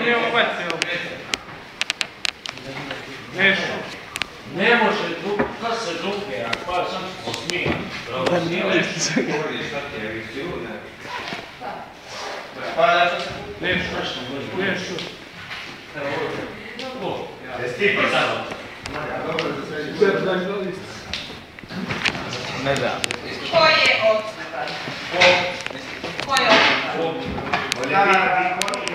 nije ubacio. Nešto. Ne može da se dupira, pa sam osmijem. Nešto. Jesi ti pisano? Ne da. Ko je odsutan? Ko je odsutan?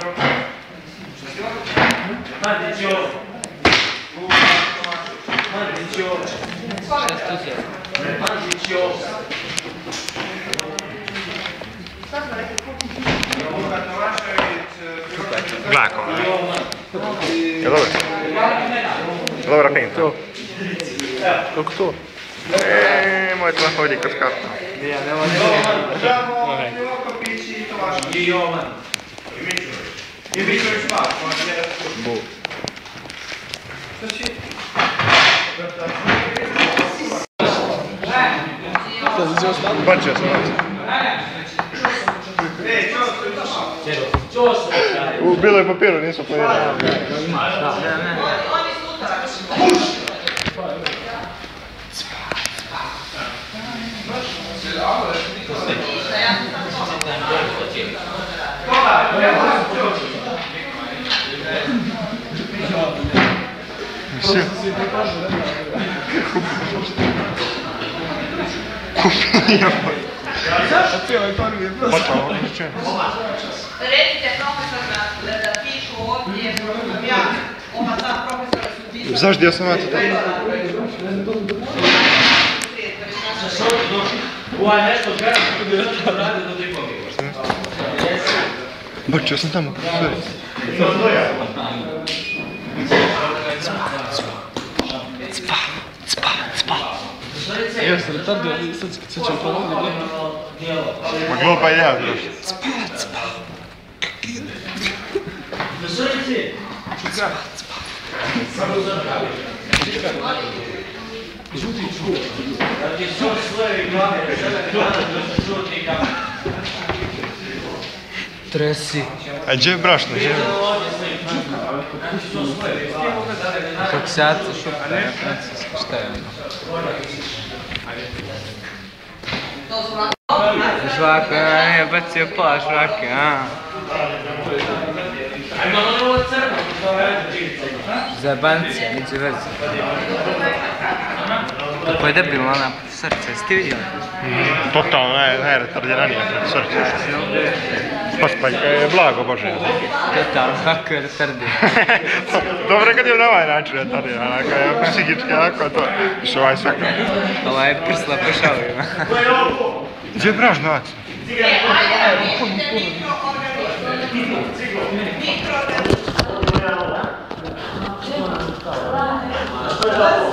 Glako. Je dobro? Dobra finta. Kako to? Moj telefon vodi kroz kartu. Ja, nema Bu. Bačio sam vas. U biloj papiru nisu planirali. Oni sutra. Recite profesorima da pišu ovdje, ja, ova ta profesora su pišu. Zašto ja sam vati to? Ovo je nešto gledam, radi do dikovi. Bačio sam tamo. Ja sam retardio, sad ću pomoći. Ma glupa ideja, druži. Žuti čuo. Tresi. A gdje je brašno? Koksaca šupka, ja francuska, šta je ono? Žvaka, je bacio pola žvake, a? Zajebancija, niđe veze. Kako je debilna ona profesorica, jesi ti vidio? Totalno najretardiranija profesorica. Pa je blago, Bože. Totalno, kako je retardirana. Dobro kad je na ovaj način retardirana, onako je psihički, onako to. Više ovaj svaka. Ova je prsla po šavima. Gdje je brašno, Aca? Ajde, pišite mikroorganizam.